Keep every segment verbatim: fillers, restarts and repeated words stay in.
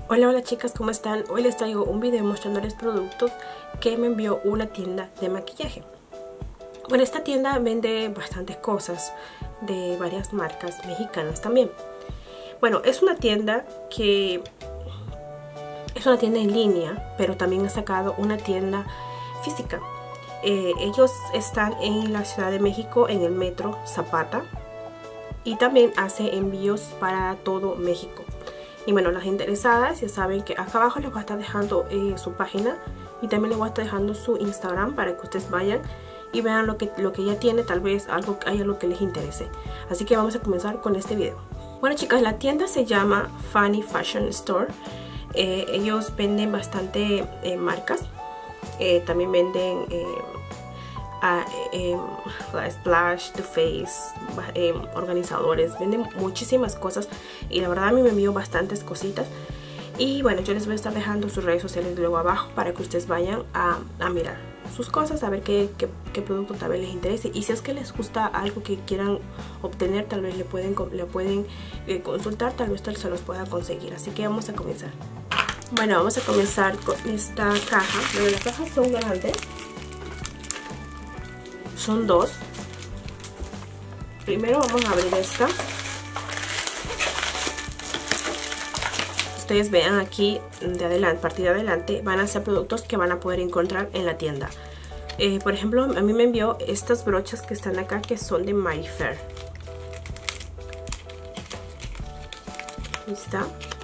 Hola, hola chicas, ¿cómo están? Hoy les traigo un video mostrándoles productos que me envió una tienda de maquillaje. Bueno, esta tienda vende bastantes cosas de varias marcas mexicanas también. Bueno, es una tienda que es una tienda en línea, pero también ha sacado una tienda física. Eh, ellos están en la Ciudad de México, en el metro Zapata, y también hace envíos para todo México. Y bueno, las interesadas ya saben que acá abajo les voy a estar dejando eh, su página, y también les voy a estar dejando su Instagram para que ustedes vayan y vean lo que, lo que ella tiene. Tal vez algo, hay algo que les interese. Así que vamos a comenzar con este video. Bueno chicas, la tienda se llama Fanny Fashion Store. Eh, ellos venden bastante eh, marcas. Eh, también venden eh, a, eh, la Splash, Too Faced, eh, organizadores, venden muchísimas cosas, y la verdad a mí me envió bastantes cositas. Y bueno, yo les voy a estar dejando sus redes sociales luego abajo para que ustedes vayan a, a mirar sus cosas, a ver qué, qué, qué producto tal vez les interese, y si es que les gusta algo que quieran obtener, tal vez le pueden, le pueden eh, consultar, tal vez se los pueda conseguir. Así que vamos a comenzar. Bueno, vamos a comenzar con esta caja. Bueno, las cajas son grandes, son dos. Primero vamos a abrir esta. Ustedes vean aquí de adelante, a partir de adelante van a ser productos que van a poder encontrar en la tienda. Eh, por ejemplo, a mí me envió estas brochas que están acá, que son de MyFair. Ahí está.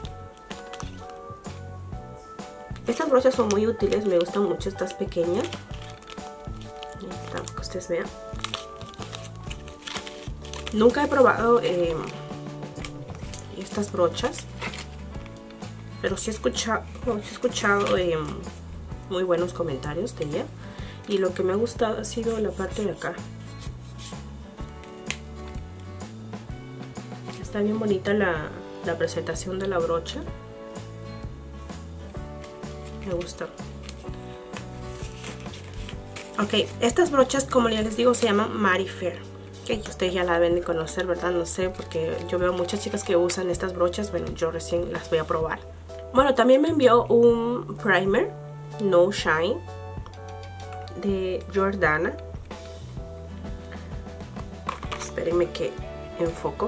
Estas brochas son muy útiles, me gustan mucho estas pequeñas. Ahí está, para que ustedes vean. Nunca he probado eh, estas brochas, pero sí he escuchado, sí he escuchado eh, muy buenos comentarios de ella. Y lo que me ha gustado ha sido la parte de acá. Está bien bonita la, la presentación de la brocha. Me gusta. Ok, estas brochas, como ya les digo, se llaman MyFair. Que ustedes ya la deben de conocer, ¿verdad? No sé, porque yo veo muchas chicas que usan estas brochas. Bueno, yo recién las voy a probar. Bueno, también me envió un primer No Shine de Jordana. Espérenme que enfoco.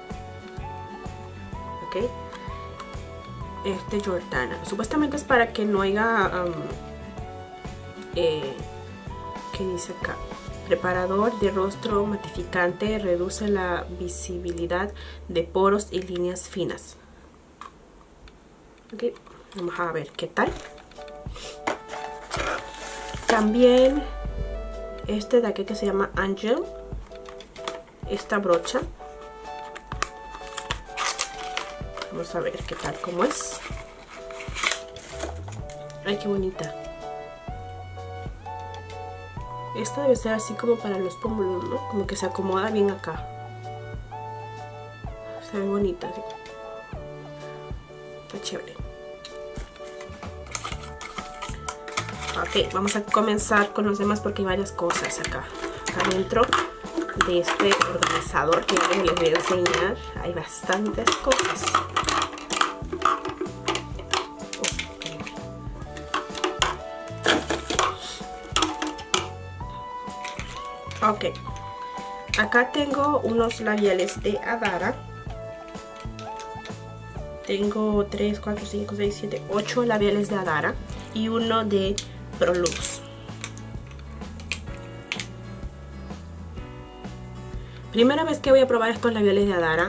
Ok. Este Jordana. Supuestamente es para que no haya... Um, eh, ¿qué dice acá? Preparador de rostro matificante, reduce la visibilidad de poros y líneas finas. Ok, vamos a ver qué tal. También este de aquí que se llama Angel. Esta brocha. Vamos a ver qué tal, cómo es. Ay, qué bonita. Esta debe ser así como para los pómulos, ¿no? Como que se acomoda bien acá. Se ve bonita, ¿sí? Está chévere. Ok, vamos a comenzar con los demás porque hay varias cosas acá. Acá dentro de este organizador que ya les voy a enseñar hay bastantes cosas. Ok, acá tengo unos labiales de Adara. Tengo tres, cuatro, cinco, seis, siete, ocho labiales de Adara y uno de Prolux. Primera vez que voy a probar estos labiales de Adara.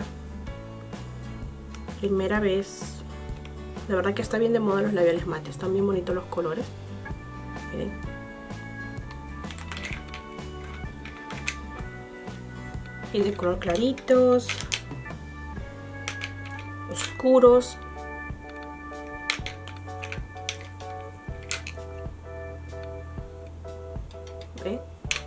Primera vez. La verdad que está bien de moda los labiales mates. Están bien bonitos los colores. Miren. Y de color claritos, oscuros. ¿Okay?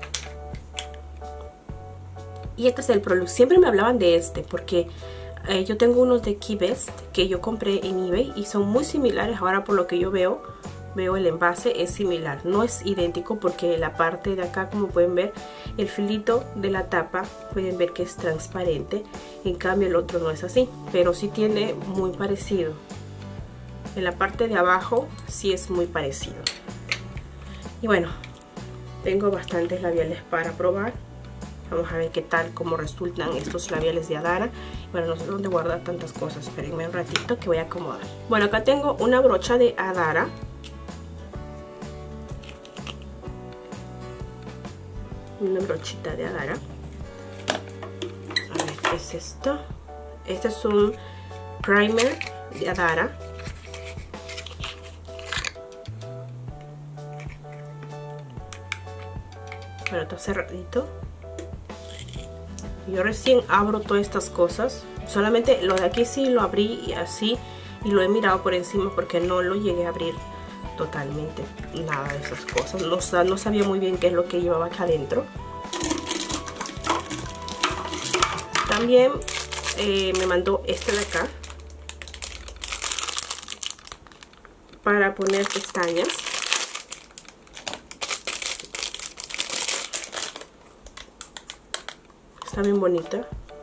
Y este es el Prolux. Siempre me hablaban de este porque eh, yo tengo unos de Key Best que yo compré en eBay y son muy similares. Ahora por lo que yo veo, veo el envase es similar, no es idéntico porque la parte de acá, como pueden ver, el filito de la tapa pueden ver que es transparente, en cambio el otro no es así, pero sí tiene muy parecido. en la parte de abajo sí es muy parecido. Y bueno, tengo bastantes labiales para probar. Vamos a ver qué tal, cómo resultan estos labiales de Adara. Bueno, no sé dónde guardar tantas cosas. Espérenme un ratito que voy a acomodar. Bueno, acá tengo una brocha de Adara. Una brochita de Adara. A ver, ¿qué es esto? Este es un primer de Adara. Bueno, está cerradito. Yo recién abro todas estas cosas. Solamente lo de aquí sí lo abrí y así. Y lo he mirado por encima porque no lo llegué a abrir totalmente. Nada de esas cosas. No, no sabía muy bien qué es lo que llevaba acá adentro. También eh, me mandó este de acá. Para poner pestañas. Está bien bonita.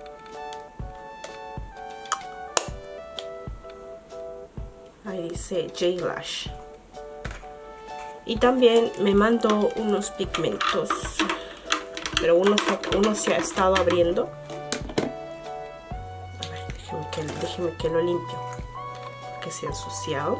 Ahí dice J-Lash. Y también me mandó unos pigmentos. Pero uno, uno se ha estado abriendo. A ver, déjenme que, déjenme que lo limpio. Que se ha ensuciado.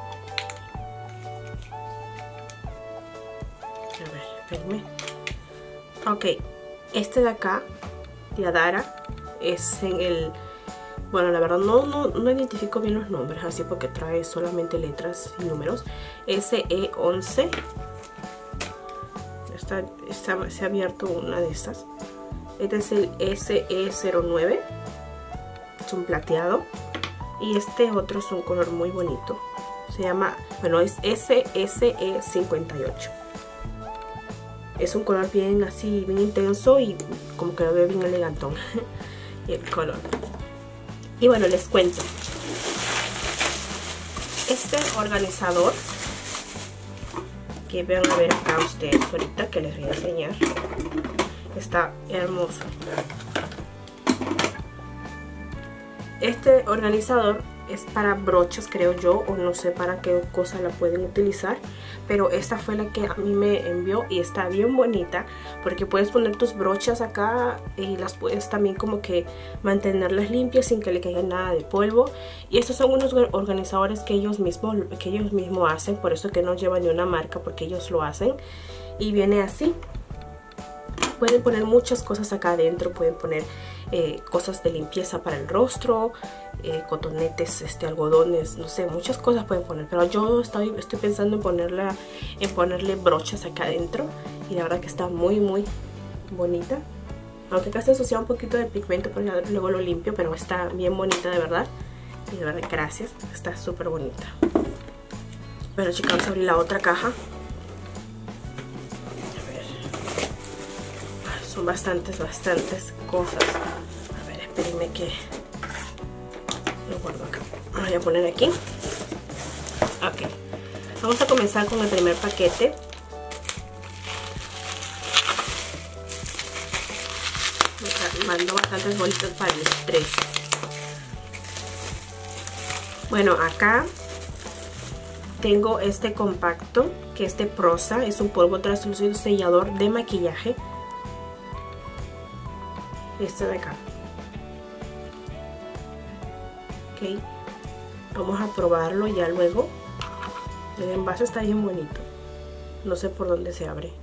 A ver, espérenme. Ok, este de acá de Adara es en el, bueno, la verdad no, no, no identifico bien los nombres así porque trae solamente letras y números. S E once. Está, está, se ha abierto una de estas. Este es el S E cero nueve. Es un plateado. Y este otro es un color muy bonito. Se llama, bueno, es S S E cincuenta y ocho. Es un color bien así, bien intenso y como que lo veo bien elegantón el color. Y bueno, les cuento. Este organizador que van a ver acá ustedes ahorita, que les voy a enseñar, está hermoso. Este organizador es para brochas, creo yo, o no sé para qué cosa la pueden utilizar, pero esta fue la que a mí me envió y está bien bonita porque puedes poner tus brochas acá y las puedes también como que mantenerlas limpias sin que le caiga nada de polvo. Y estos son unos organizadores que ellos mismos que ellos mismos hacen, por eso que no llevan ni una marca, porque ellos lo hacen. Y viene así. Pueden poner muchas cosas acá adentro, pueden poner eh, cosas de limpieza para el rostro, eh, cotonetes, este, algodones, no sé, muchas cosas pueden poner. Pero yo estoy, estoy pensando en, ponerla, en ponerle brochas acá adentro y la verdad que está muy muy bonita. Aunque acá se ensucia un poquito de pigmento, pero ya luego lo limpio, pero está bien bonita de verdad. Y de verdad, gracias, está súper bonita. Bueno chicas, vamos a abrir la otra caja. Son bastantes, bastantes cosas. A ver, espérenme que lo guardo acá. Lo voy a poner aquí. Ok. Vamos a comenzar con el primer paquete. Me mandó bastantes bolitas para el estrés. Bueno, acá tengo este compacto, que es de Prosa. Es un polvo translúcido sellador de maquillaje. Este de acá. Ok, vamos a probarlo ya luego. El envase está bien bonito, no sé por dónde se abre,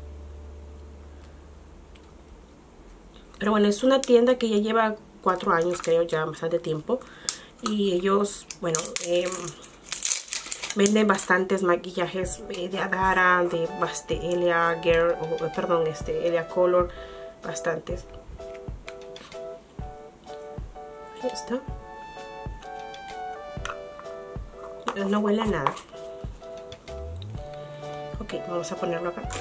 pero bueno, es una tienda que ya lleva cuatro años, creo, ya bastante tiempo, y ellos, bueno, eh, venden bastantes maquillajes de Adara, de, de Elia Girl, o, perdón, este Elia Color, bastantes. Ahí está. No huele a nada. Ok, vamos a ponerlo acá.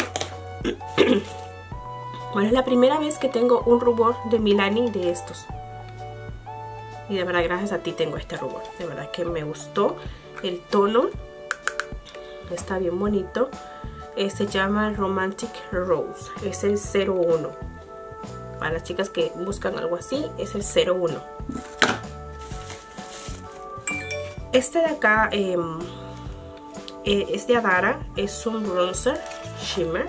Bueno, es la primera vez que tengo un rubor de Milani de estos. Y de verdad, gracias a ti tengo este rubor. De verdad que me gustó el tono. Está bien bonito. Eh, se llama Romantic Rose. Es el cero uno. Para las chicas que buscan algo así, es el cero uno. Este de acá eh, eh, es de Adara, es un bronzer shimmer.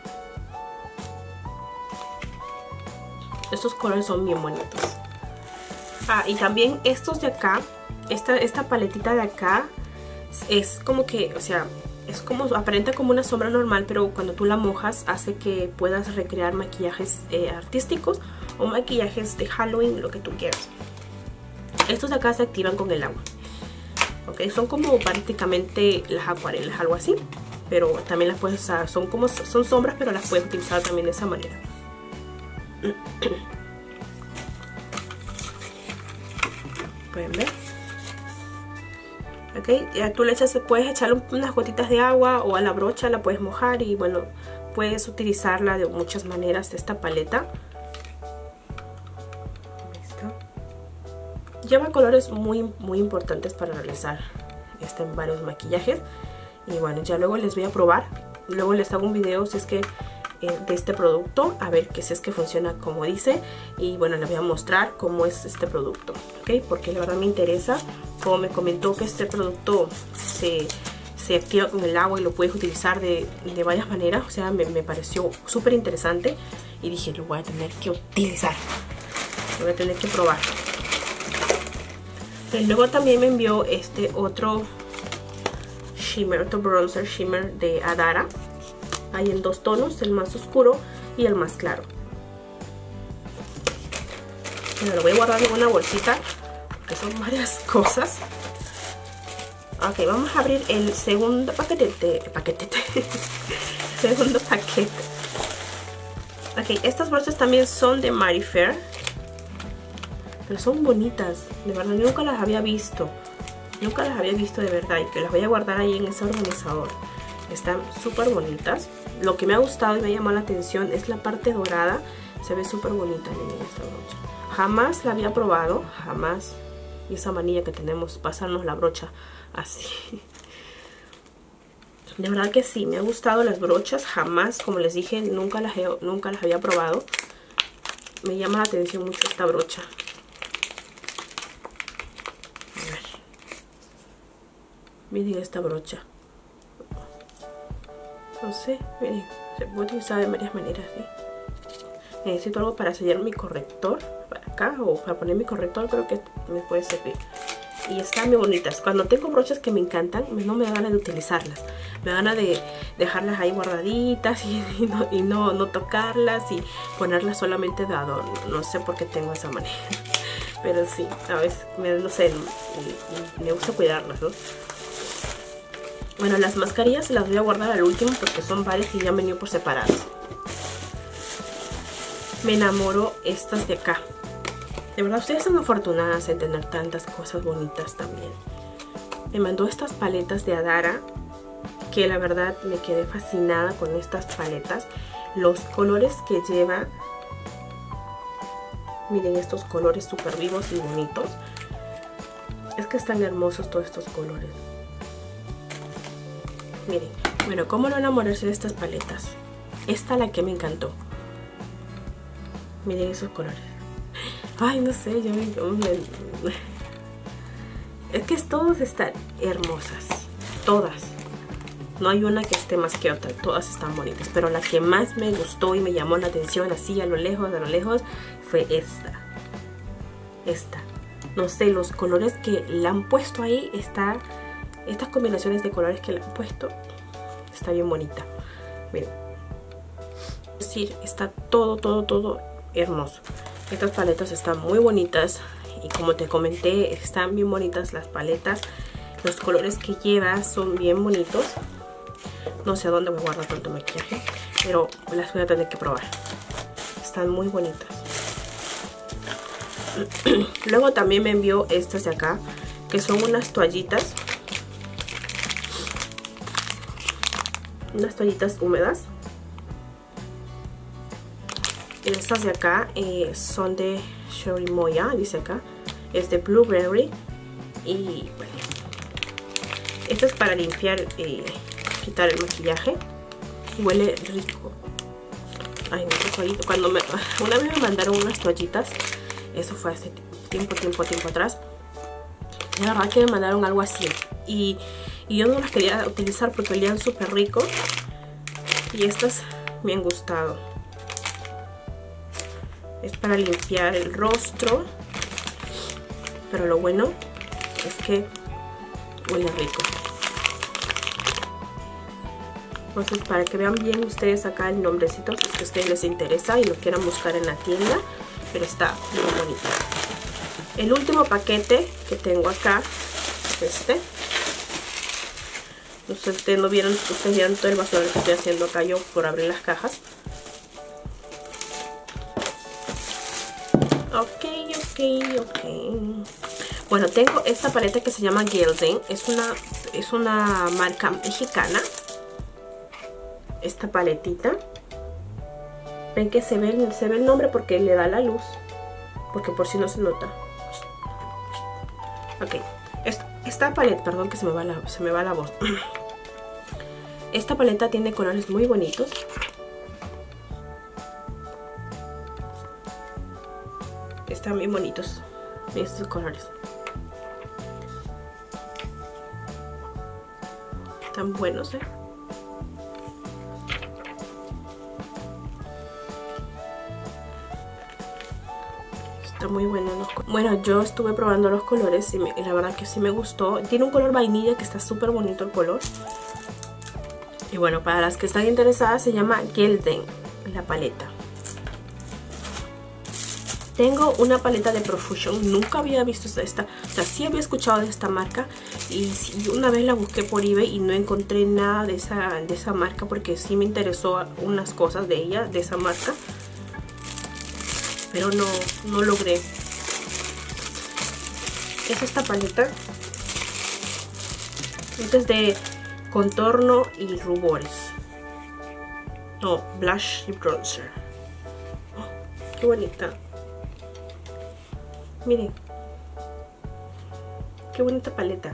Estos colores son bien bonitos. Ah, y también estos de acá, esta, esta paletita de acá es como que, o sea, es como, aparenta como una sombra normal, pero cuando tú la mojas hace que puedas recrear maquillajes eh, artísticos o maquillajes de Halloween, lo que tú quieras. Estos de acá se activan con el agua. Ok, son como prácticamente las acuarelas, algo así. Pero también las puedes usar, son como son sombras, pero las puedes utilizar también de esa manera. Pueden ver. Ok, ya tú le echas, puedes echarle unas gotitas de agua o a la brocha la puedes mojar y bueno, puedes utilizarla de muchas maneras, esta paleta. Lleva colores muy muy importantes para realizar este en varios maquillajes. Y bueno, ya luego les voy a probar. Luego les hago un video si es que eh, de este producto, a ver que si es que funciona como dice. Y bueno, les voy a mostrar cómo es este producto, ¿ok? Porque la verdad me interesa. Como me comentó que este producto se, se activa con el agua y lo puedes utilizar de, de varias maneras. O sea, me, me pareció súper interesante. Y dije, lo voy a tener que utilizar. Lo voy a tener que probar. Y luego también me envió este otro shimmer, otro bronzer shimmer de Adara. Hay en dos tonos, el más oscuro y el más claro. Bueno, lo voy a guardar en una bolsita porque son varias cosas. Ok, vamos a abrir el segundo paquete. paquete segundo paquete. Ok, estas bolsas también son de Mary Fair. Pero son bonitas, de verdad, nunca las había visto. Nunca las había visto de verdad. Y que las voy a guardar ahí en ese organizador. Están súper bonitas. Lo que me ha gustado y me ha llamado la atención es la parte dorada. Se ve súper bonita, miren esta brocha. Jamás la había probado, jamás. Y esa manilla que tenemos, pasarnos la brocha así. De verdad que sí, me han gustado las brochas. Jamás, como les dije, nunca las, he, nunca las había probado. Me llama la atención mucho esta brocha. A ver. Miren esta brocha. No sé, miren, se puede utilizar de varias maneras, ¿sí? Necesito algo para sellar mi corrector, para acá, o para poner mi corrector, creo que me puede servir. Y están muy bonitas. Cuando tengo brochas que me encantan, no me da ganas de utilizarlas. Me da ganas de dejarlas ahí guardaditas y, y, no, y no, no tocarlas y ponerlas solamente de adorno. No sé por qué tengo esa manera. Pero sí, a veces, no sé, me, me gusta cuidarlas, ¿no? Bueno, las mascarillas las voy a guardar al último porque son varias y ya han venido por separados. Me enamoro estas de acá. De verdad, ustedes son afortunadas en tener tantas cosas bonitas también. Me mandó estas paletas de Adara, que la verdad me quedé fascinada con estas paletas. Los colores que lleva, miren estos colores súper vivos y bonitos. Es que están hermosos todos estos colores. Miren, bueno, cómo no enamorarse de estas paletas. Esta la que me encantó. Miren esos colores. Ay, no sé, yo, yo me... Es que todas están hermosas. Todas. No hay una que esté más que otra. Todas están bonitas. Pero la que más me gustó y me llamó la atención así a lo lejos, a lo lejos, fue esta. Esta. No sé, los colores que le han puesto ahí está... Estas combinaciones de colores que le han puesto está bien bonita. Miren. Es decir, está todo, todo, todo hermoso. Estas paletas están muy bonitas. Y como te comenté, están bien bonitas las paletas. Los colores que lleva son bien bonitos. No sé dónde voy a guardar tanto maquillaje, pero las voy a tener que probar. Están muy bonitas. Luego también me envió estas de acá, que son unas toallitas. Unas toallitas húmedas. Y estas de acá eh, son de Cherimoya, dice acá. Es de Blueberry. Y bueno, esto es para limpiar y quitar el maquillaje. Huele rico. Ay, no, qué solito. Cuando me, una vez me mandaron unas toallitas. Eso fue hace tiempo, tiempo, tiempo atrás. La verdad que me mandaron algo así. Y, y yo no las quería utilizar porque olían súper rico. Y estas me han gustado. Es para limpiar el rostro. Pero lo bueno es que huele rico. Entonces, para que vean bien ustedes acá el nombrecito, pues que a ustedes les interesa y lo quieran buscar en la tienda. Pero está muy bonito. El último paquete que tengo acá es este. No sé, ustedes no vieron, ustedes vieron todo el basura que estoy haciendo acá yo por abrir las cajas. Ok, ok, ok. Bueno, tengo esta paleta que se llama Gildan. Es una, es una marca mexicana. Esta paletita. Ven que se ve, se ve el nombre porque le da la luz. Porque por si no se nota. Ok. Esta, esta paleta, perdón que se me va la, se me va la voz. Esta paleta tiene colores muy bonitos. Están bien bonitos. Estos colores. Están buenos, ¿eh? Está muy bueno. Los... Bueno, yo estuve probando los colores y, me, y la verdad que sí me gustó. Tiene un color vainilla que está súper bonito el color. Y bueno, para las que están interesadas se llama Gildan, la paleta. Tengo una paleta de Profusion. Nunca había visto esta. O sea, sí había escuchado de esta marca. Y sí, una vez la busqué por eBay y no encontré nada de esa, de esa marca. Porque sí me interesó unas cosas de ella, de esa marca. Pero no, no logré. Es esta paleta. Esta es de contorno y rubores. No, blush y bronzer. Oh, qué bonita. Miren, qué bonita paleta.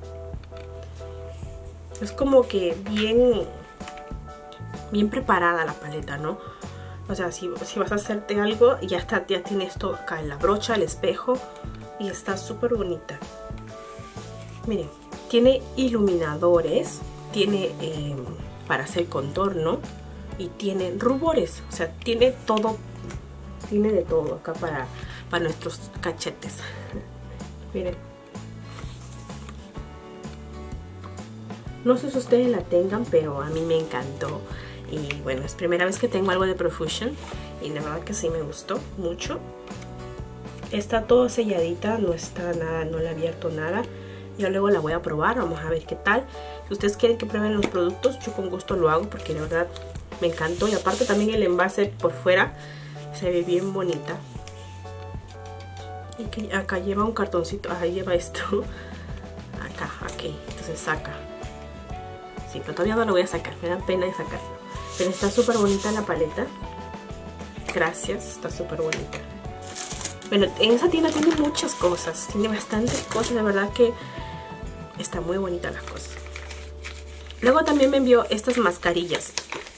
Es como que bien, bien preparada la paleta, ¿no? O sea, si, si vas a hacerte algo, ya está, ya tienes todo acá en la brocha, el espejo, y está súper bonita. Miren, tiene iluminadores, tiene eh, para hacer contorno y tiene rubores. O sea, tiene todo, tiene de todo acá para... para nuestros cachetes. Miren. No sé si ustedes la tengan, pero a mí me encantó. Y bueno, es primera vez que tengo algo de Profusion. Y la verdad que sí me gustó mucho. Está todo selladita, no está nada, no le he abierto nada. Yo luego la voy a probar, vamos a ver qué tal. Si ustedes quieren que prueben los productos, yo con gusto lo hago porque la verdad me encantó. Y aparte también el envase por fuera se ve bien bonita. Y que acá lleva un cartoncito, ahí lleva esto. Acá, aquí, entonces saca. Sí, pero todavía no lo voy a sacar, me da pena de sacarlo. Pero está súper bonita la paleta. Gracias, está súper bonita. Bueno, en esa tienda tiene muchas cosas, tiene bastantes cosas, la verdad que está muy bonita las cosas. Luego también me envió estas mascarillas.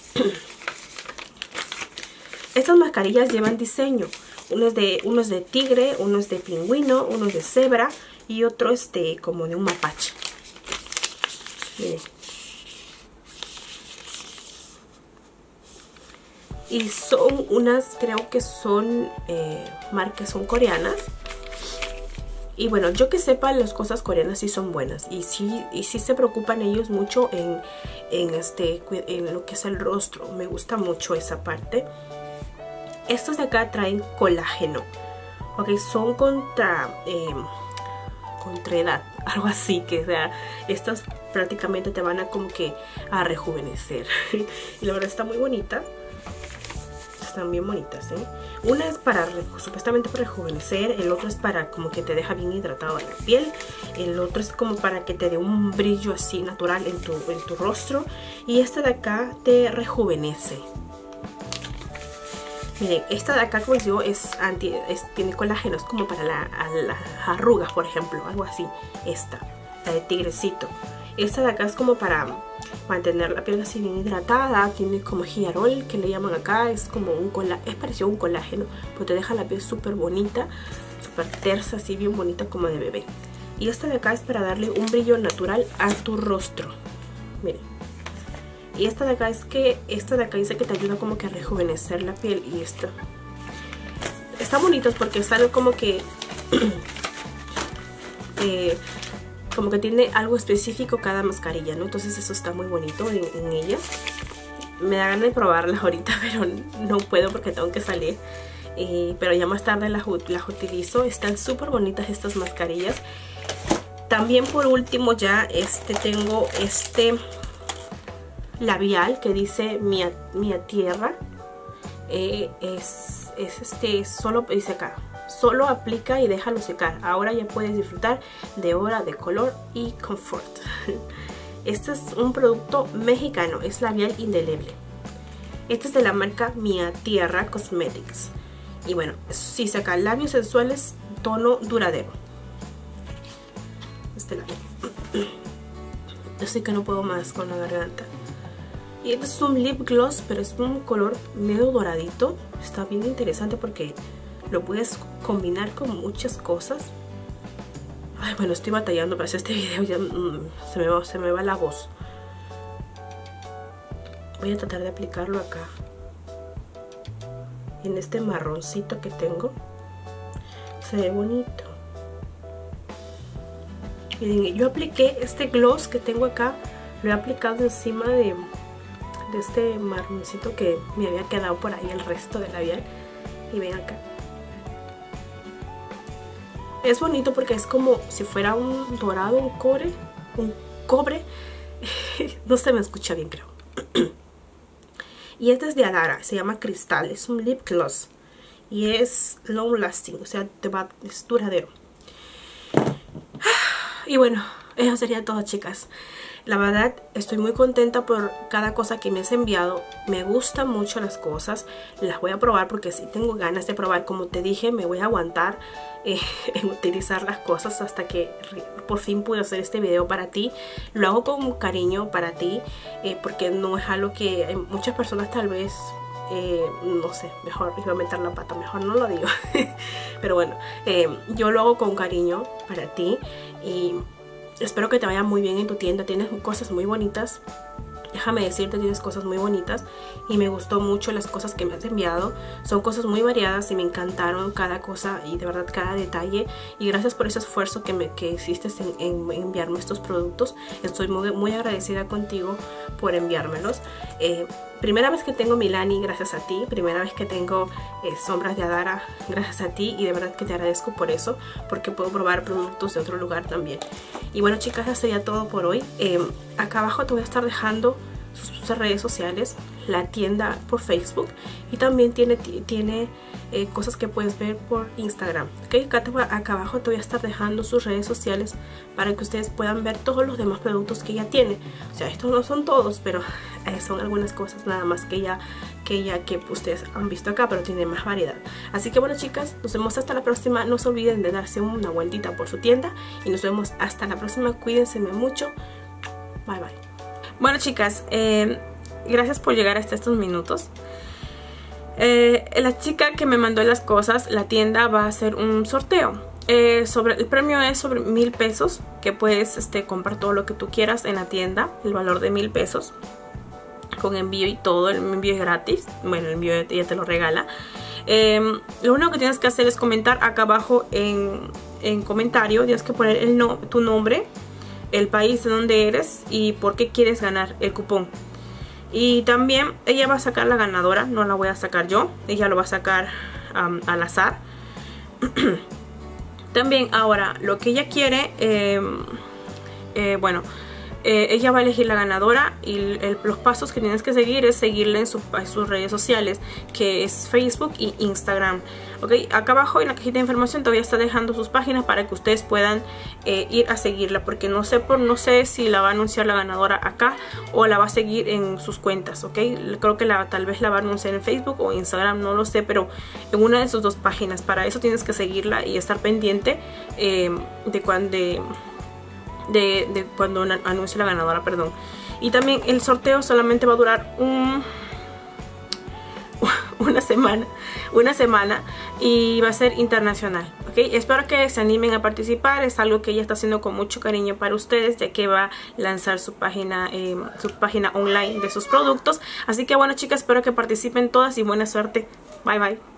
Estas mascarillas llevan diseño. Uno es de, uno es de tigre, uno es de pingüino, uno es de cebra y otro es de, como de un mapache. Miren. Y son unas, creo que son eh, marcas, son coreanas. Y bueno, yo que sepa, las cosas coreanas sí son buenas. Y sí, y sí se preocupan ellos mucho en, en, este, en lo que es el rostro. Me gusta mucho esa parte. Estos de acá traen colágeno. Ok, son contra, eh, contra edad. Algo así, que o sea, estas prácticamente te van a como que a rejuvenecer. Y la verdad está muy bonita. Están bien bonitas, ¿eh? Una es para, supuestamente para rejuvenecer. El otro es para como que te deja bien hidratado la piel. El otro es como para que te dé un brillo así natural en tu, en tu rostro. Y esta de acá te rejuvenece. Miren, esta de acá, como les digo, es anti, es, tiene colágeno. Es como para la, las arrugas, por ejemplo. Algo así. Esta, la de tigrecito. Esta de acá es como para mantener la piel así bien hidratada. Tiene como hialurón, que le llaman acá. Es como un colágeno, es parecido a un colágeno, pero te deja la piel súper bonita, súper tersa, así bien bonita como de bebé. Y esta de acá es para darle un brillo natural a tu rostro. Miren. Y esta de acá es que, esta de acá dice que te ayuda como que a rejuvenecer la piel. Y esto están bonitos porque es algo como que eh, como que tiene algo específico cada mascarilla, ¿no? Entonces eso está muy bonito en, en ella. Me da ganas de probarlas ahorita, pero no puedo porque tengo que salir. Eh, pero ya más tarde las, las utilizo. Están súper bonitas estas mascarillas. También por último ya este tengo este labial que dice mi, mi tierra. Eh, es, es este, solo dice acá, solo aplica y déjalo secar. Ahora ya puedes disfrutar de hora de color y confort. Este es un producto mexicano, es labial indeleble. Este es de la marca Mi Tierra Cosmetics. Y bueno, sí, saca labios sensuales, tono duradero. Este labio. Yo sé que no puedo más con la garganta. Y este es un lip gloss, pero es un color medio doradito. Está bien interesante porque lo puedes combinar con muchas cosas. Ay, bueno, estoy batallando para hacer este video. Ya mmm, se, me va, se me va la voz. Voy a tratar de aplicarlo acá. En este marroncito que tengo. Se ve bonito. Miren, yo apliqué este gloss que tengo acá. Lo he aplicado encima de, de este marroncito que me había quedado por ahí el resto del labial. Y ven acá. Es bonito porque es como si fuera un dorado, un cobre, un cobre. No se me escucha bien, creo. Y este es de Adara, se llama Cristal, es un lip gloss. Y es long lasting, o sea, te va, es duradero. Y bueno, eso sería todo, chicas. La verdad, estoy muy contenta por cada cosa que me has enviado. Me gustan mucho las cosas. Las voy a probar porque sí tengo ganas de probar. Como te dije, me voy a aguantar eh, en utilizar las cosas hasta que por fin pude hacer este video para ti. Lo hago con cariño para ti, eh, porque no es algo que muchas personas tal vez... Eh, no sé, mejor iba a meter la pata, mejor no lo digo. Pero bueno, eh, yo lo hago con cariño para ti y espero que te vaya muy bien en tu tienda. Tienes cosas muy bonitas. Déjame decirte, tienes cosas muy bonitas y me gustó mucho las cosas que me has enviado. Son cosas muy variadas y me encantaron cada cosa y de verdad cada detalle. Y gracias por ese esfuerzo que, me, que hiciste en, en enviarme estos productos. Estoy muy, muy agradecida contigo por enviármelos. Eh, primera vez que tengo Milani, gracias a ti. Primera vez que tengo eh, sombras de Adara, gracias a ti. Y de verdad que te agradezco por eso, porque puedo probar productos de otro lugar también. Y bueno, chicas, eso sería todo por hoy. Eh, acá abajo te voy a estar dejando sus redes sociales, la tienda por Facebook y también tiene, tiene eh, cosas que puedes ver por Instagram. ¿Okay? Acá, te voy, acá abajo te voy a estar dejando sus redes sociales para que ustedes puedan ver todos los demás productos que ella tiene. O sea, estos no son todos, pero eh, son algunas cosas nada más que ella que ya que ustedes han visto acá, pero tiene más variedad. Así que bueno, chicas, nos vemos hasta la próxima. No se olviden de darse una vueltita por su tienda y nos vemos hasta la próxima. Cuídense mucho. Bye bye. Bueno, chicas, eh, gracias por llegar hasta estos minutos. Eh, la chica que me mandó las cosas, la tienda va a hacer un sorteo. Eh, sobre, el premio es sobre mil pesos, que puedes este, comprar todo lo que tú quieras en la tienda, el valor de mil pesos, con envío y todo. El envío es gratis, bueno, el envío ella te lo regala. Eh, lo único que tienes que hacer es comentar acá abajo en, en comentario, tienes que poner el no, tu nombre, el país de donde eres y por qué quieres ganar el cupón. Y también ella va a sacar la ganadora, no la voy a sacar yo, ella lo va a sacar um, al azar. También ahora lo que ella quiere, eh, eh, bueno, eh, ella va a elegir la ganadora y el, el, los pasos que tienes que seguir es seguirle en, su, en sus redes sociales, que es Facebook y Instagram. Ok, acá abajo en la cajita de información todavía está dejando sus páginas para que ustedes puedan eh, ir a seguirla, porque no sé por no sé si la va a anunciar la ganadora acá o la va a seguir en sus cuentas. Ok, creo que la, tal vez la va a anunciar en Facebook o Instagram, no lo sé, pero en una de sus dos páginas. Para eso tienes que seguirla y estar pendiente eh, de cuando de, de, de cuando anuncie la ganadora, perdón. Y también el sorteo solamente va a durar un una semana, una semana y va a ser internacional, ¿ok? Espero que se animen a participar, es algo que ella está haciendo con mucho cariño para ustedes, ya que va a lanzar su página, eh, su página online de sus productos. Así que bueno, chicas, espero que participen todas y buena suerte. Bye bye.